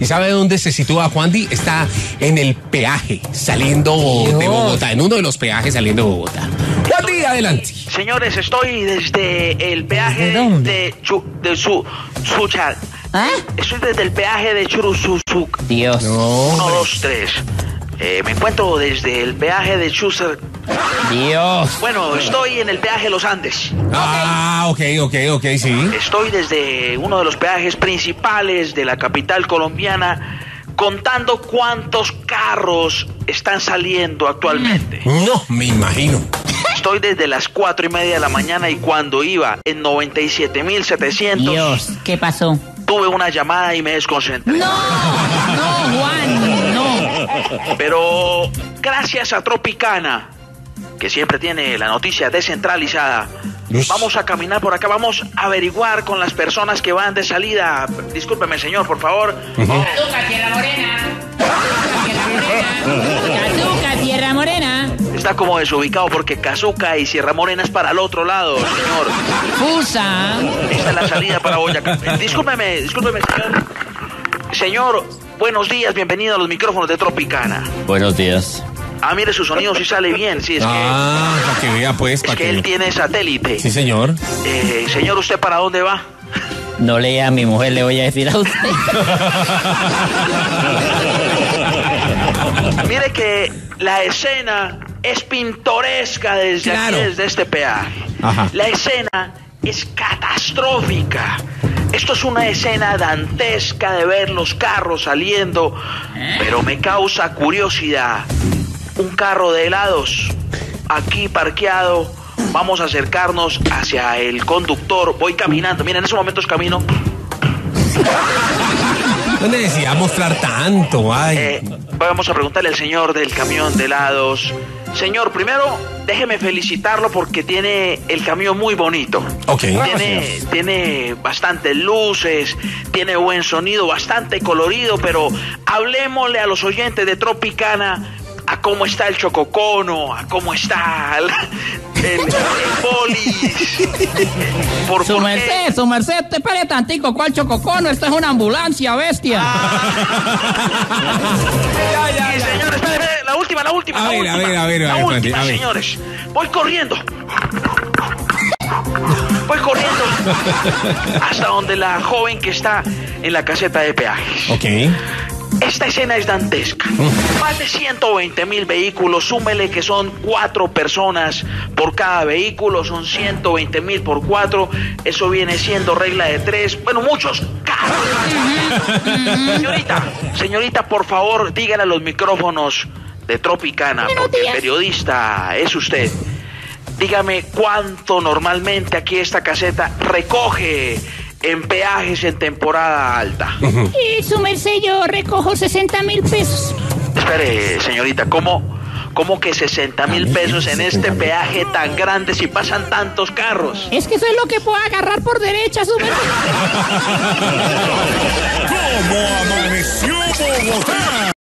¿Y sabe dónde se sitúa, Juandi? Está en el peaje saliendo de Bogotá, en uno de los peajes saliendo de Bogotá. Juandi, adelante. Señores, estoy desde el peaje de Suchal. ¿Ah? Estoy desde el peaje de Churuzuzuc. Dios. No, 1, 2, 3. Me encuentro desde el peaje de Chuser. Dios. Bueno, estoy en el peaje de los Andes. Ah, ok, sí. Estoy desde uno de los peajes principales de la capital colombiana, contando cuántos carros están saliendo actualmente. No, me imagino. Estoy desde las 4:30 de la mañana y cuando iba en 97.700, Dios, ¿qué pasó? tuve una llamada y me desconcentré. No, Juan, no. Pero gracias a Tropicana, que siempre tiene la noticia descentralizada, vamos a caminar por acá, vamos a averiguar con las personas que van de salida. Discúlpeme, señor, por favor. Azúcar, Tierra Morena. Azúcar, Tierra Morena. Está como desubicado porque Cazuca y Sierra Morena es para el otro lado, señor. Fusa. Esta es la salida para Boyacá. Discúlpeme, señor. Señor, buenos días, bienvenido a los micrófonos de Tropicana. Buenos días. Ah, mire, su sonido sí sale bien, sí, es Para que vea, pues, que, para es que él tiene satélite. Sí, señor. Señor, ¿usted para dónde va? No leía a mi mujer, le voy a decir a usted. Mire que la escena es pintoresca desde Claro. aquí, desde este peaje. Ajá. La escena es catastrófica. Esto es una escena dantesca de ver los carros saliendo, pero me causa curiosidad. Un carro de helados aquí parqueado. Vamos a acercarnos hacia el conductor. Voy caminando. Mira, en esos momentos camino. No necesita mostrar tanto, ay. Vamos a preguntarle al señor del camión de helados. Señor, primero, déjeme felicitarlo porque tiene el camión muy bonito. Ok. Tiene bastantes luces, tiene buen sonido, bastante colorido, pero hablemosle a los oyentes de Tropicana a cómo está el chococono, a cómo está el polis. Su merced, te pare tantico, ¿cuál chococono? Esta es una ambulancia, bestia. Sí, señor, espere, la última. A ver, La última, a ver. señores. Voy corriendo hasta donde la joven que está en la caseta de peajes. Ok. Esta escena es dantesca. Más de 120,000 vehículos, súmele que son 4 personas por cada vehículo, son 120,000 por 4, eso viene siendo regla de 3, bueno, muchos carros. Señorita, por favor, dígale a los micrófonos de Tropicana, porque el periodista es usted. Dígame cuánto normalmente aquí esta caseta recoge en peajes en temporada alta. Y su merced, yo recojo 60,000 pesos. Espere, señorita, ¿cómo que 60,000 pesos en este peaje tan grande si pasan tantos carros? Es que eso es lo que puedo agarrar por derecha, su merced. ¿Cómo amaneció Bogotá?